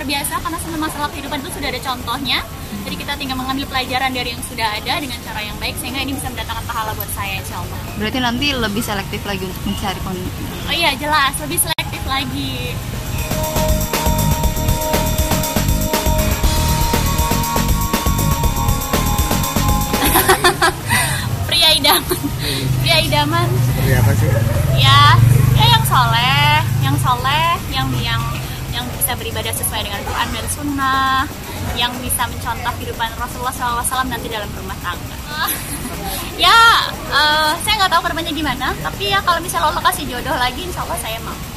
terbiasa karena semua masalah kehidupan itu sudah ada contohnya. Jadi kita tinggal mengambil pelajaran dari yang sudah ada dengan cara yang baik sehingga ini bisa mendatangkan pahala buat saya, insya Allah. Berarti nanti lebih selektif lagi untuk mencari konten. Oh iya, jelas, lebih selektif lagi. Pria idaman. Pria idaman. Pria apa sih? Ya yang soleh, yang bisa beribadah sesuai dengan Quran dan Sunnah, yang bisa mencontoh kehidupan Rasulullah SAW nanti dalam rumah tangga. Saya nggak tahu korbannya gimana, tapi ya kalau misalnya Allah kasih jodoh lagi, insya Allah saya mau.